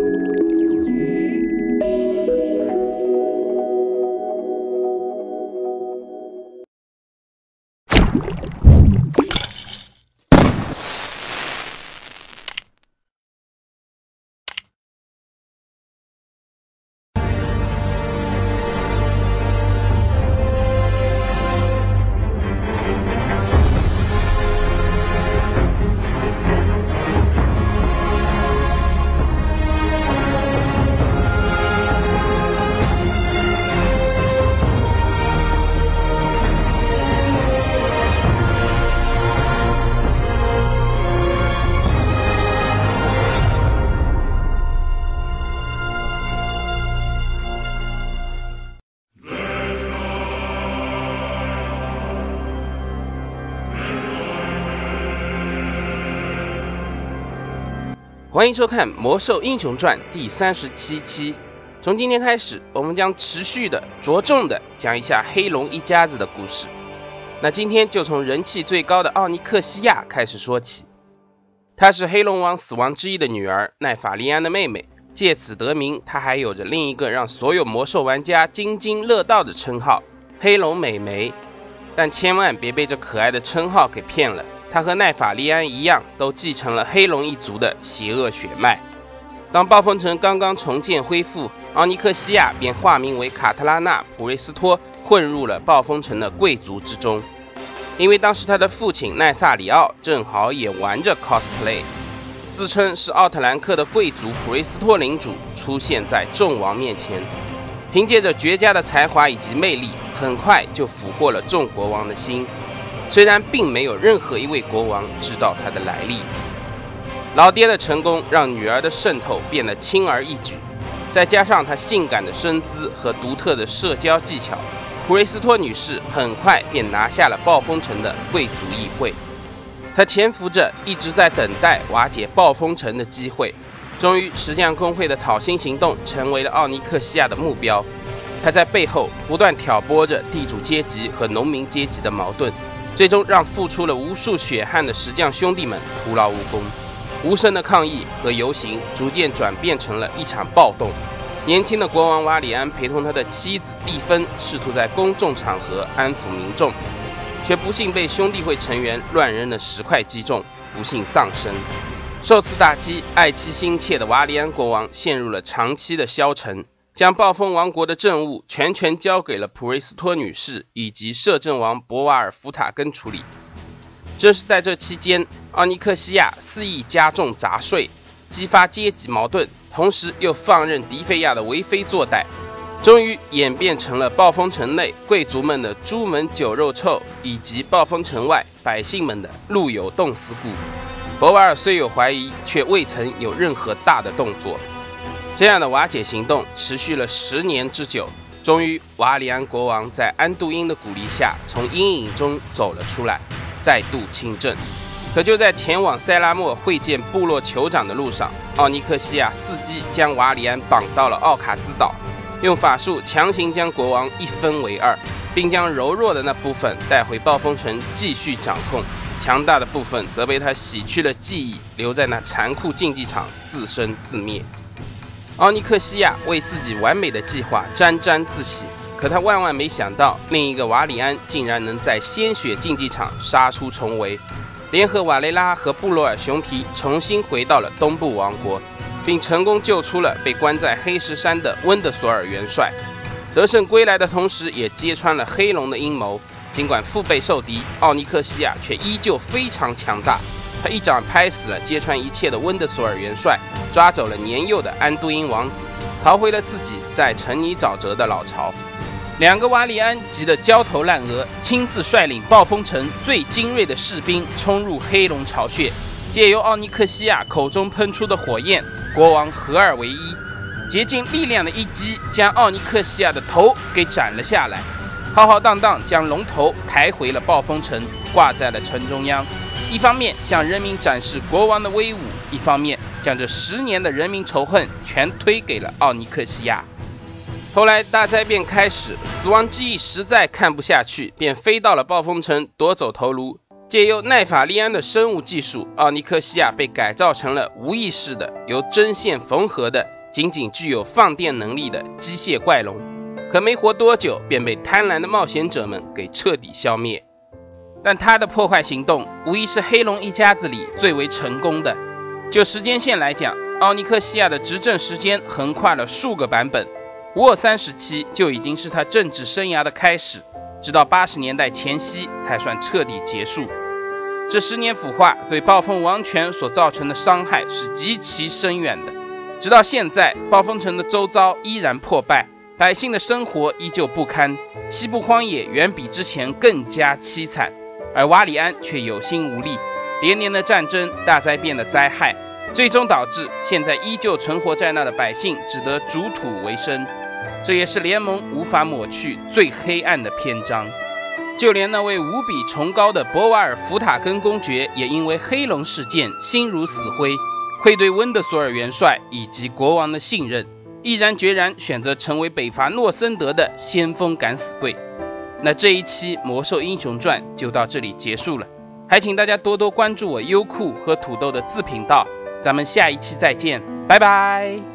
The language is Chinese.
欢迎收看《魔兽英雄传》第37期。从今天开始，我们将持续的着重的讲一下黑龙一家子的故事。那今天就从人气最高的奥尼克西亚开始说起。她是黑龙王死亡之翼的女儿，奈法利安的妹妹，借此得名，她还有着另一个让所有魔兽玩家津津乐道的称号——黑龙美眉。但千万别被这可爱的称号给骗了。他和奈法利安一样，都继承了黑龙一族的邪恶血脉。当暴风城刚刚重建恢复，奥尼克西亚便化名为卡特拉娜·普瑞斯托，混入了暴风城的贵族之中。因为当时他的父亲奈萨里奥正好也玩着 cosplay， 自称是奥特兰克的贵族普瑞斯托领主出现在众王面前，凭借着绝佳的才华以及魅力，很快就俘获了众国王的心。虽然并没有任何一位国王知道他的来历，老爹的成功让女儿的渗透变得轻而易举，再加上她性感的身姿和独特的社交技巧，普瑞斯托女士很快便拿下了暴风城的贵族议会。她潜伏着，一直在等待瓦解暴风城的机会。终于，石匠公会的讨薪行动成为了奥尼克西亚的目标。她在背后不断挑拨着地主阶级和农民阶级的矛盾，最终让付出了无数血汗的石匠兄弟们徒劳无功。无声的抗议和游行逐渐转变成了一场暴动。年轻的国王瓦里安陪同他的妻子蒂芬，试图在公众场合安抚民众，却不幸被兄弟会成员乱扔的石块击中，不幸丧生。受此打击，爱妻心切的瓦里安国王陷入了长期的消沉，将暴风王国的政务全权交给了普瑞斯托女士以及摄政王博瓦尔福塔根处理。正是在这期间，奥尼克西亚肆意加重杂税，激发阶级矛盾，同时又放任迪菲亚的为非作歹，终于演变成了暴风城内贵族们的朱门酒肉臭，以及暴风城外百姓们的路有冻死骨。博瓦尔虽有怀疑，却未曾有任何大的动作。这样的瓦解行动持续了10年之久，终于瓦里安国王在安杜因的鼓励下从阴影中走了出来，再度亲政。可就在前往塞拉莫会见部落酋长的路上，奥尼克西亚伺机将瓦里安绑到了奥卡兹岛，用法术强行将国王一分为二，并将柔弱的那部分带回暴风城继续掌控，强大的部分则被他洗去了记忆，留在那残酷竞技场自生自灭。奥尼克西亚为自己完美的计划沾沾自喜，可他万万没想到，另一个瓦里安竟然能在鲜血竞技场杀出重围，联合瓦雷拉和布罗尔熊皮重新回到了东部王国，并成功救出了被关在黑石山的温德索尔元帅。得胜归来的同时，也揭穿了黑龙的阴谋。尽管腹背受敌，奥尼克西亚却依旧非常强大。他一掌拍死了揭穿一切的温德索尔元帅，抓走了年幼的安都因王子，逃回了自己在城里沼泽的老巢。两个瓦里安急得焦头烂额，亲自率领暴风城最精锐的士兵冲入黑龙巢穴，借由奥尼克西亚口中喷出的火焰，国王合二为一，竭尽力量的一击将奥尼克西亚的头给斩了下来，浩浩荡荡将龙头抬回了暴风城，挂在了城中央。一方面向人民展示国王的威武，一方面将这10年的人民仇恨全推给了奥尼克西亚。后来大灾变开始，死亡之翼实在看不下去，便飞到了暴风城夺走头颅， 借由奈法利安的生物技术，奥尼克西亚被改造成了无意识的、由针线缝合的、仅仅具有放电能力的机械怪龙。可没活多久，便被贪婪的冒险者们给彻底消灭。但他的破坏行动无疑是黑龙一家子里最为成功的。就时间线来讲，奥尼克西亚的执政时间横跨了数个版本。乌尔3时期就已经是他政治生涯的开始，直到80年代前夕才算彻底结束。这10年腐化对暴风王权所造成的伤害是极其深远的。直到现在，暴风城的周遭依然破败，百姓的生活依旧不堪，西部荒野远比之前更加凄惨，而瓦里安却有心无力。连年的战争、大灾变的灾害，最终导致现在依旧存活在那的百姓只得逐土为生。这也是联盟无法抹去最黑暗的篇章。就连那位无比崇高的博瓦尔福塔根公爵，也因为黑龙事件心如死灰，愧对温德索尔元帅以及国王的信任，毅然决然选择成为北伐诺森德的先锋敢死队。那这一期魔兽英雄传就到这里结束了，还请大家多多关注我优酷和土豆的自频道，咱们下一期再见，拜拜。